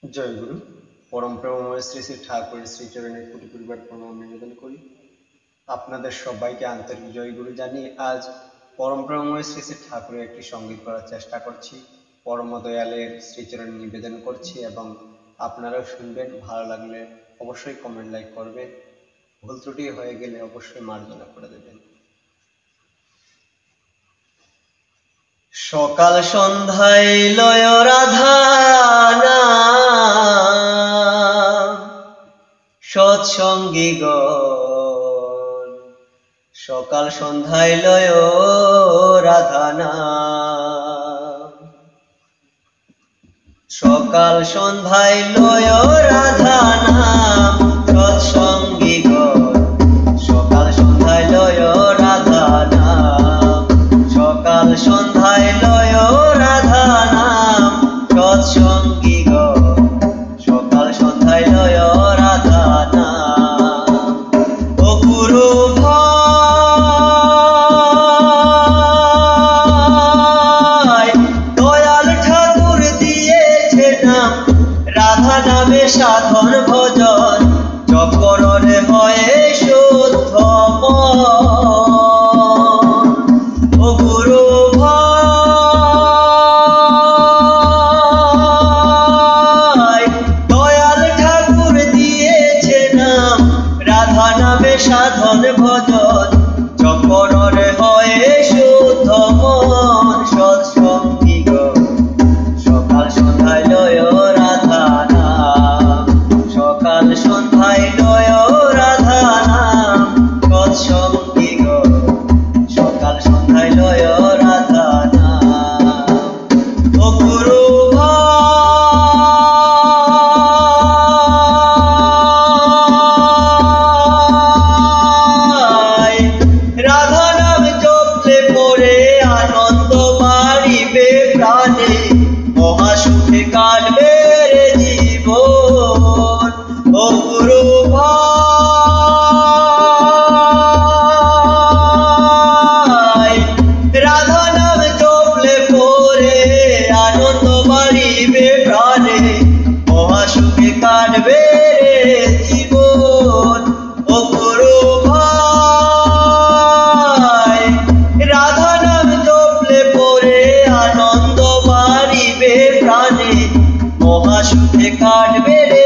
জয় গুরু। পরম প্রেমময় শ্রী শ্রী ঠাকুরের শ্রীচরণের কোটি কোটিবার প্রণাম নিবেদন করি। আপনাদের সবাইকে আন্তরিক জয় গুরু জানিয়ে আজ পরম প্রেমময় শ্রী শ্রী ঠাকুরের একটি সঙ্গীত করার চেষ্টা করছি। পরম দয়ালের শ্রীচরণে নিবেদন করছি এবং আপনারাও শুনবেন। ভালো লাগলে অবশ্যই কমেন্ট লাইক করবেন, ভুল ত্রুটি হয়ে গেলে অবশ্যই মার্জনা করে দেবেন। সকাল সন্ধ্যায় লয় রাধা নাম সৎসঙ্গীগণ, সকাল সন্ধ্যায় লয় রাধা নাম, সকাল সন্ধ্যায় লয় রাধা নাম সৎসঙ্গীগণ, সকাল সন্ধ্যায় লয় রাধা নাম, সকাল সন্ধ্যায় লয় রাধা নাম সৎসঙ্গীগণ, সকাল সন্ধ্যায় লয় রাধা নাম। ও গুরু ভাই, দয়াল ঠাকুর দিয়েছে নাম, রাধা নামে সাধন ভজন, জপ করলে হয় শুদ্ধ মন। ও গুরু ভাই, দয়াল ঠাকুর দিয়েছে নাম, রাধা নামে সাধন ভজন, জপ করলে হয় শুদ্ধ মন। সৎসঙ্গীগণ, সকাল সন্ধ্যায় লয় রাধা নাম, সকাল সন্ধ্যায় লয় রাধা নাম সৎসঙ্গীগণ, সকাল সন্ধ্যায় লয় রাধা নাম। ও গুরু ভাই, রাধা নাম জপলে পরে আনন্দ বাড়িবে প্রাণে, মহা সুখে কাটবে রে জীবন। ও গুরু ভাই, রাধা নাম জপলে পরে আনন্দ বাড়িবে প্রাণে, মহা সুখে কাটবে রে জীবন। ও গুরু ভাই, রাধা নাম জপলে পরে আনন্দ বাড়িবে প্রাণে, মহা সুখে কাটবে রে